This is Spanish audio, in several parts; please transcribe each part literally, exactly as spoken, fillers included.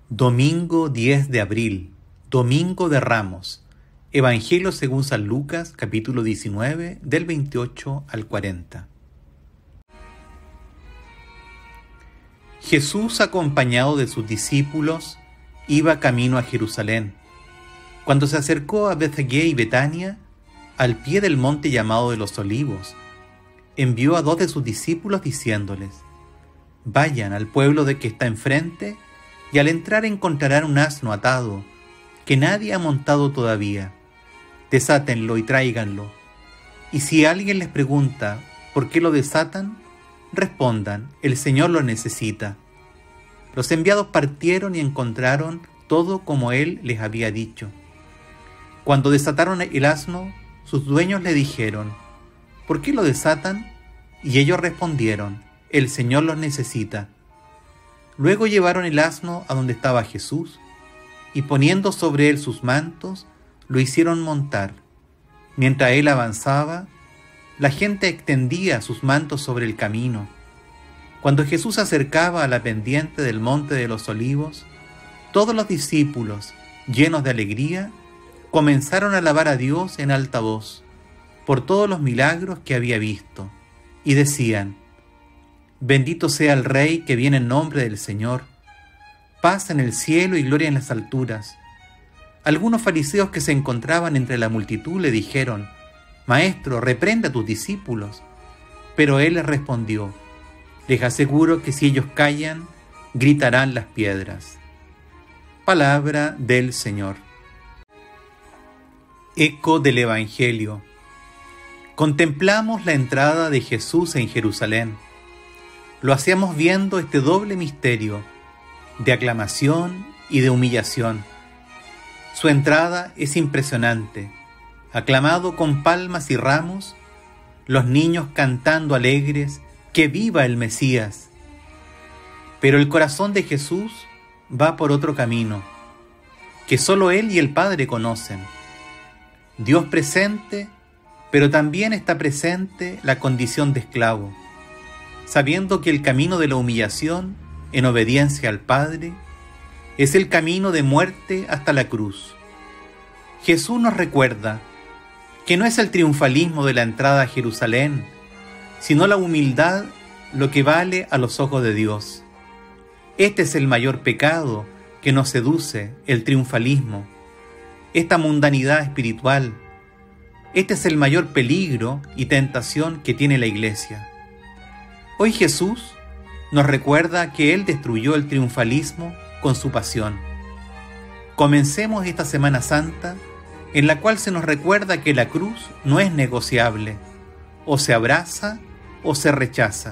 Domingo diez de abril, Domingo de Ramos. Evangelio según San Lucas, capítulo diecinueve, del veintiocho al cuarenta. Jesús, acompañado de sus discípulos, iba camino a Jerusalén. Cuando se acercó a Betfagé y Betania, al pie del monte llamado de los Olivos, envió a dos de sus discípulos diciéndoles: vayan al pueblo de que está enfrente, y al entrar encontrarán un asno atado, que nadie ha montado todavía. Desátenlo y tráiganlo. Y si alguien les pregunta por qué lo desatan, respondan: el Señor lo necesita. Los enviados partieron y encontraron todo como Él les había dicho. Cuando desataron el asno, sus dueños le dijeron: ¿por qué lo desatan? Y ellos respondieron: el Señor los necesita. Luego llevaron el asno a donde estaba Jesús, y poniendo sobre él sus mantos, lo hicieron montar. Mientras él avanzaba, la gente extendía sus mantos sobre el camino. Cuando Jesús se acercaba a la pendiente del monte de los Olivos, todos los discípulos, llenos de alegría, comenzaron a alabar a Dios en alta voz, por todos los milagros que había visto, y decían: bendito sea el Rey que viene en nombre del Señor, paz en el cielo y gloria en las alturas. Algunos fariseos que se encontraban entre la multitud le dijeron: Maestro, reprende a tus discípulos. Pero él les respondió: les aseguro que si ellos callan, gritarán las piedras. Palabra del Señor. Eco del Evangelio. Contemplamos la entrada de Jesús en Jerusalén. Lo hacíamos viendo este doble misterio de aclamación y de humillación. Su entrada es impresionante, aclamado con palmas y ramos, los niños cantando alegres que viva el Mesías. Pero el corazón de Jesús va por otro camino, que solo Él y el Padre conocen. Dios presente, pero también está presente la condición de esclavo, sabiendo que el camino de la humillación, en obediencia al Padre, es el camino de muerte hasta la cruz. Jesús nos recuerda que no es el triunfalismo de la entrada a Jerusalén, sino la humildad lo que vale a los ojos de Dios. Este es el mayor pecado que nos seduce, el triunfalismo, esta mundanidad espiritual. Este es el mayor peligro y tentación que tiene la Iglesia. Hoy Jesús nos recuerda que Él destruyó el triunfalismo con su pasión. Comencemos esta Semana Santa en la cual se nos recuerda que la cruz no es negociable, o se abraza o se rechaza.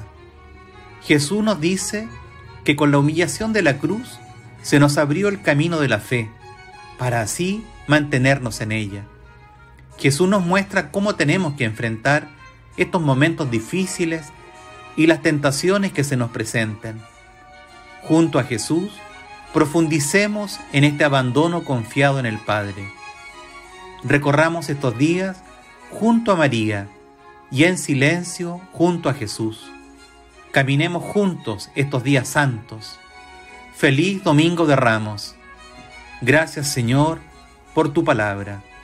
Jesús nos dice que con la humillación de la cruz se nos abrió el camino de la fe, para así mantenernos en ella. Jesús nos muestra cómo tenemos que enfrentar estos momentos difíciles y las tentaciones que se nos presenten. Junto a Jesús, profundicemos en este abandono confiado en el Padre. Recorramos estos días junto a María y en silencio junto a Jesús. Caminemos juntos estos días santos. Feliz Domingo de Ramos. Gracias, Señor, por tu palabra.